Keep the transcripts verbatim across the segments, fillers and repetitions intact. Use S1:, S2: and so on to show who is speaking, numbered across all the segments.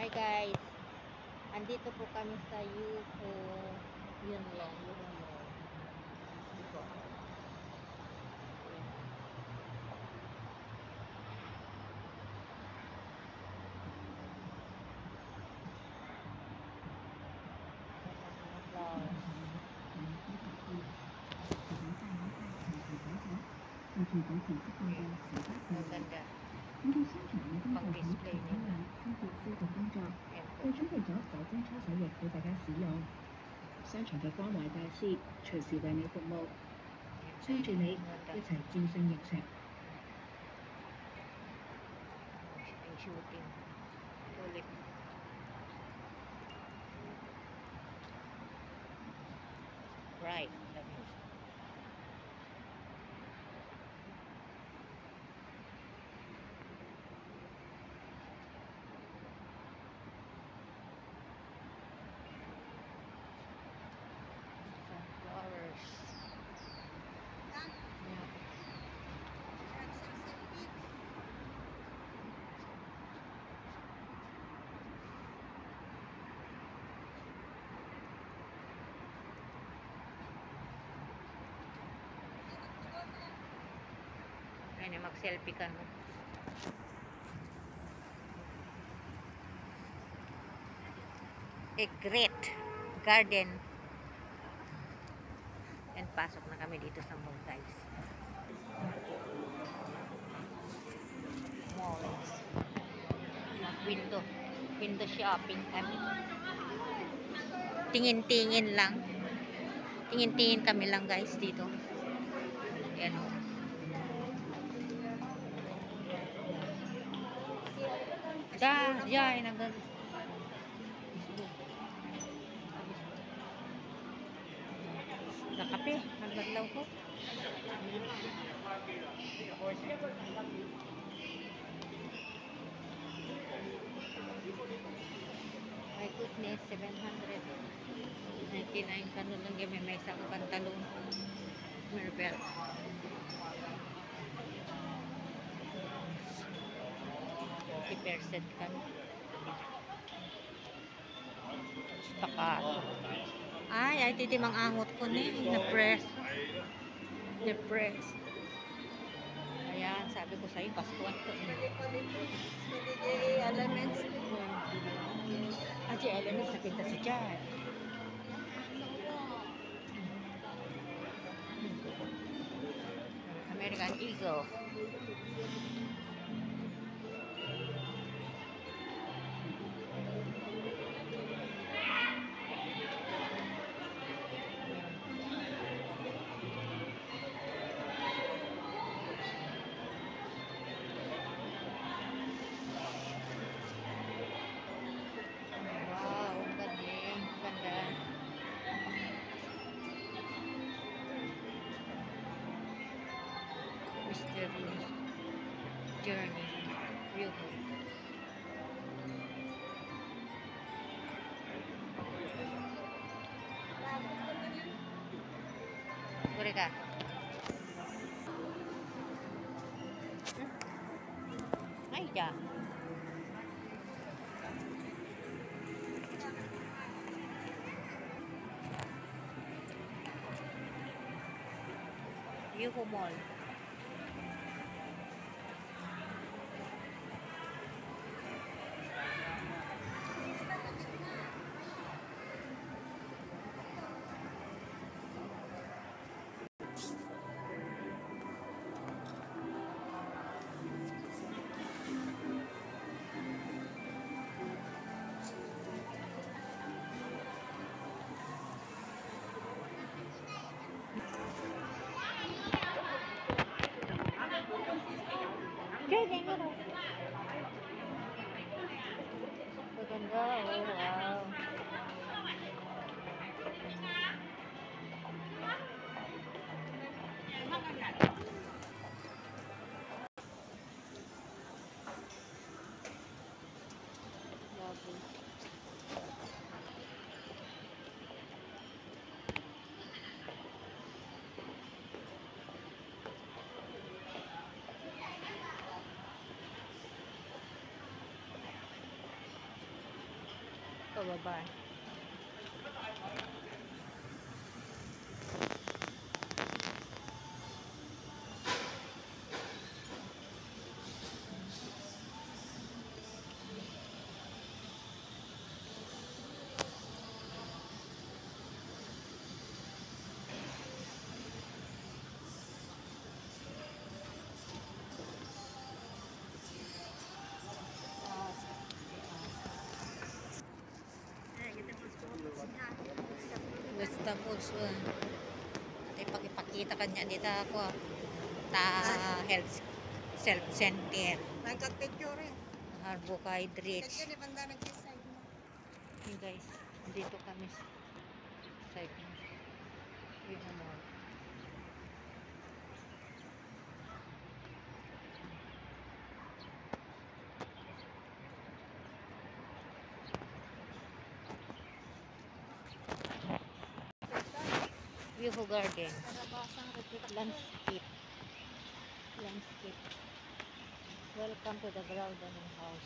S1: guys, andito po kami sa Yuko Yunlong, Yuko Mall. Yuko. Maganda. Pang-display nila.
S2: 为準備咗酒精搓手液俾大家使用。商場嘅關懷大使隨時為你服務，追住你一齊戰勝疫情。
S1: Shooting. Ulit. Right. Sunflowers. Yeah. Ay, mag-selfie ka no. A great garden. And pasok na kami dito sa mall, guys. Malls. Window. Window shopping kami. Tingin-tingin lang. Tingin-tingin kami lang, guys, dito. Ayan o. Da, diyan, nagag... Nakape, nagaglaw ko. My goodness, seven hundred ninety-nine kano lang yung may isang pantalon. Maribel. fifty percent kami. Stakato. Ay, ay titimang angot ko ni. Na-press. Na-press. Ayan, sabi ko sa'yo, paskuan ko. Elements. Ah, si Elements, nakita si Chad. American Eagle. Journey, real good. Boleh kah? Hmm? Ay, dah. Yuko Mall. Okay, ganda. Maganda, oh wow. Lovely. pababa. Basta po so, ay pagipakita kanya dito ako ah. Ta health self center.
S3: Nagka-picture eh.
S1: Carbohydrates.
S3: Kaya ni banda nag-decide mo.
S1: Hey guys, dito kami sa site mo. Yun ang mall. View Garden.
S3: Karabasang repeat.
S1: Landscape. Landscape. Welcome to the garden house.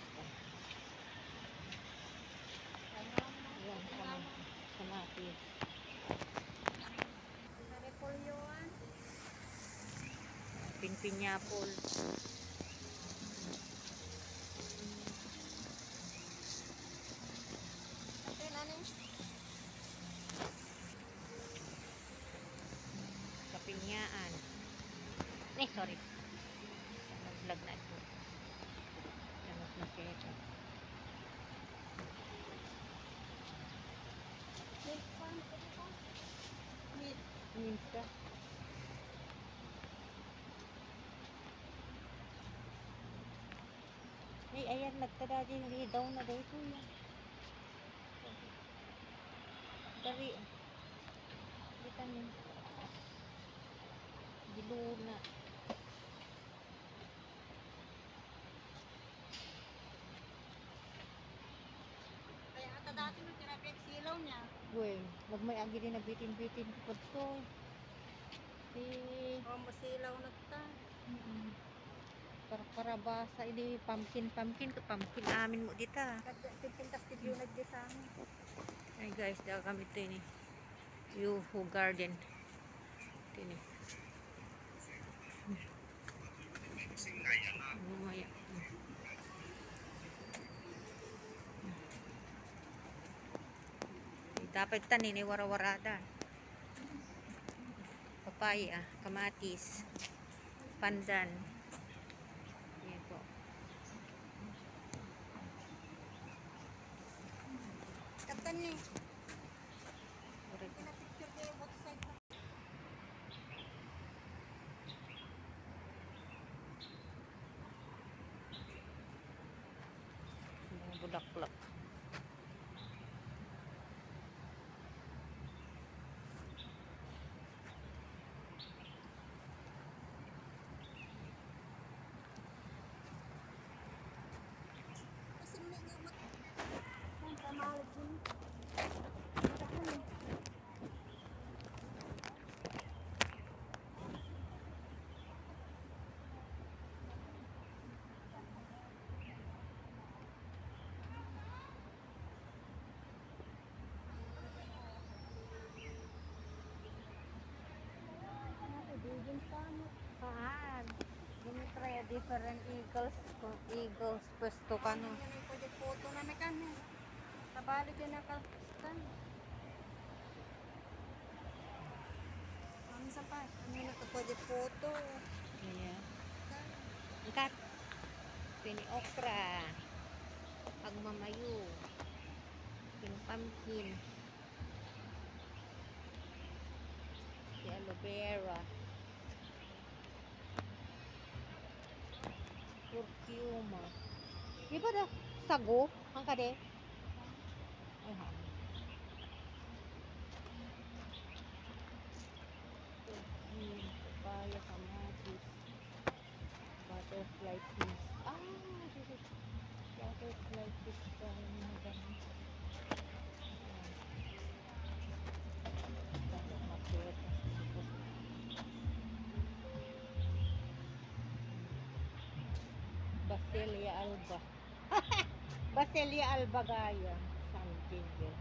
S1: Yan, sama- kamatis.
S3: Repolyoan.
S1: Pinpinyapol.
S3: Ate, nani?
S1: Kapinyaan. Eh, sorry. Nag-vlog na ito. Namas na siya ito.
S3: Milk farm. Ito ko. Milk.
S1: Minsa. Ay, ayan, nagtada din. Daw na daw ito yan. Dari. Vitamin. Diluna.
S3: Kaya ata dati nung tinapik silaw niya.
S1: Uy, wag may agi din na bitin-bitin ko to. Si...
S3: O, masilaw na ta.
S1: Mm-mm. Karabasa, ini pumpkin, pumpkin, pumpkin amin mo dito.
S3: Kadya, tipintas tipyo nagdi sa amin.
S1: Ay guys, daw kami ito ini. Yuhu Garden. Ito ini. Lumaya. Dapat tanin ni wara-warada. Papaya, kamatis, pandan. Yan po.
S3: Katan ni.
S1: Correct.
S3: Pinapicture kayo both side na.
S1: Mga bulaklak.
S3: Kasi may nga mat. Ang kamalag yun. Katan ni. Bigyan pa mo.
S1: Saan? Gini try different eagles. Kung eagles, pwesto ka no.
S3: Yan ay pwede photo na may kami. Nabalik yun nakastan. Ang sa pa. Ano na ka pwede photo.
S1: Yeah. Ikat. Pini okra. Pagmamayo. Pini pumpkin. Si aloe vera. Curcuma. Di ba da? Sago? Ang kade? Ay ha. Curcuma. Papaya, kamatis. Butterfly fish. Ah, this is butterfly fish. Parang mga ganun. Parang masuot. Basilia alba. Basilia alba gaya. Sanji. Ginger.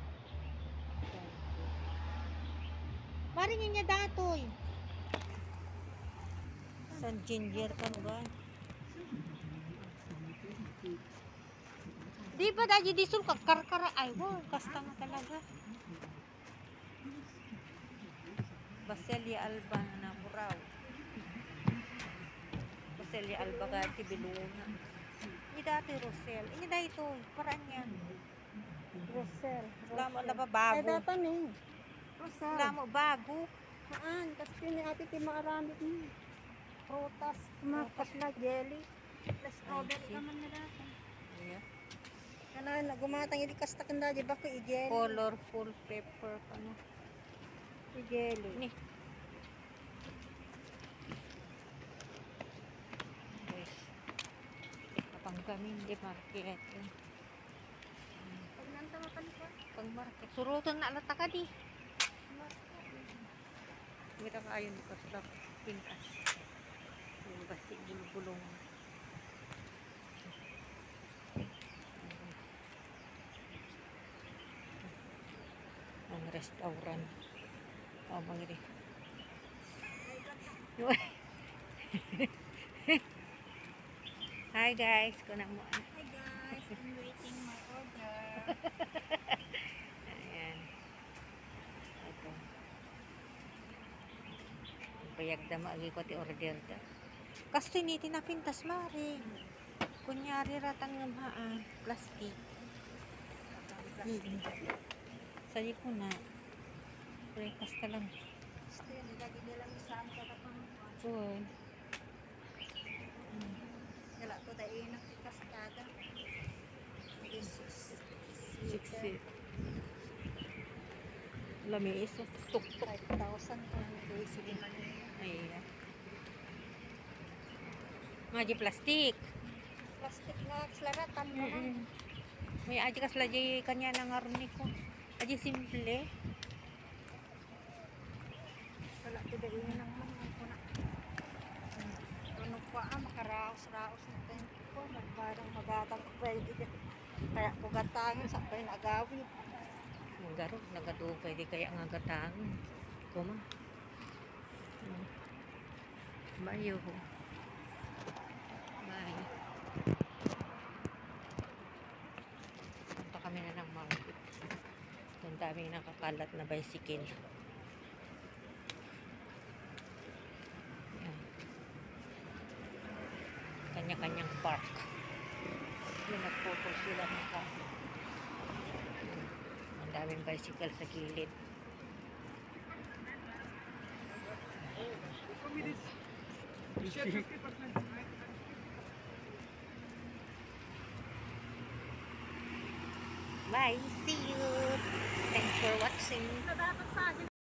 S1: Maringin niya datoy. San ginger kan ba? Di ba dahil di sul kakarkara ay wow, kasta na talaga. Baselia alba na muraw. Baselia alba gati biluna. Ini dati Rosel. Ini dahil ito. Paraan niya.
S3: Rosel.
S1: Lamo na ba
S3: Ay,
S1: bago?
S3: datan eh. Rosel.
S1: Lamo bago.
S3: Haan, kasi ni ate ti maaramid ni. Prutas, makas na jelly. Plus strawberry
S1: see.
S3: naman na datan.
S1: Yeah.
S3: Ano, nagumatang hindi kasta kanda, di ba ko i-jelly?
S1: Colorful pepper. Ano?
S3: I-jelly.
S1: Ni. Guys. Kapang kami hindi market.
S3: Pag nanta makalipon.
S1: Pag market. Surutan na alata ka di. Kita kayo ni Kaslap. Pintas. Yung basi bulong-bulong. Ang restaurant. Tama nga rin. Hi guys, kunang mo.
S3: Hi guys, I'm waiting my order.
S1: Ayan. Ito. Payag dama agi ko ti order da. Kasto ni tinapintas mari. Kunyari ratang ngamhaan, plastic. Sabi ko na. Breakfast ka lang.
S3: Gusto yun, lagi nilang isaan ka na pang
S1: Uy.
S3: wala ko tayo yung nakikastada.
S1: Siksi. Lami iso. Tuk tuk.
S3: five thousand kung basic naman yun.
S1: Ayan. Maji plastik.
S3: Plastic na klaratan mo na.
S1: Mm-mm. May aji kas lagi kanya nangaruni ko. Aji simple.
S3: Wala ko tayo yung nang mga ko na. Ano pa ah, makaraos-raos na thank you po. Nagbarang magatang ko pwede. Kaya ko gatangin sa kayo nagawin.
S1: Magaro, nagadupay di kaya nga gatang. Kuma. Hmm. Bayo ho. Bye. Punta kami na ng market. Ang daming nakakalat na bicycle. Yan. Kanya-kanyang park. Yung nagphoto sila ng kaso. Ang daming bicycle sa gilid. Bye. See you. Thanks for watching.
S3: Dapat sa akin.